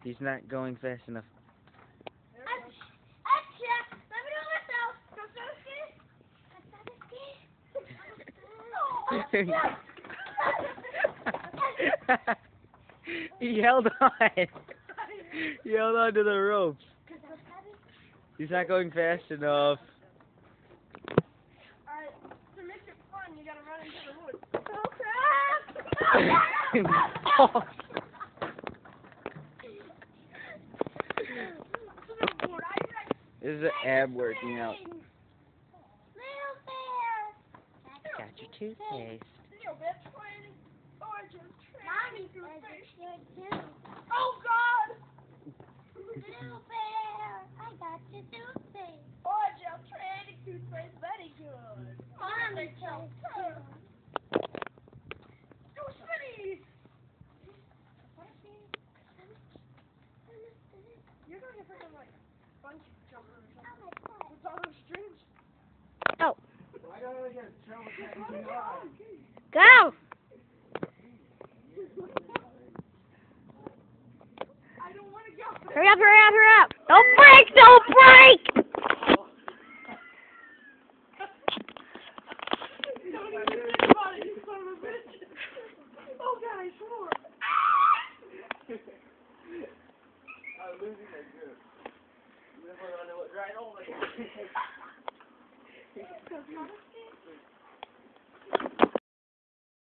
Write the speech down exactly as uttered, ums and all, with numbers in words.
He's not going fast enough. He held on. He held on to the ropes. He's not going fast enough. Alright, to make it fun, you gotta run into the woods. Oh. This is an ab working out. Little bear. Got your toothpaste. Little bear trying oranges. Mommy's too. Oh God! Little bear, I got your toothpaste. Orange, I'm trying to toothpaste very good. Mommy's so cool. Go Smitty! You're going to freaking like bungee jumper or something. With all those strings. Go. I gotta get trouble. Go. I don't want to go. Hurry up, hurry up, hurry up. Don't break, don't break. Don't even think about it, you son of a bitch. Oh God, I swore. I'm losing my grip. Right over.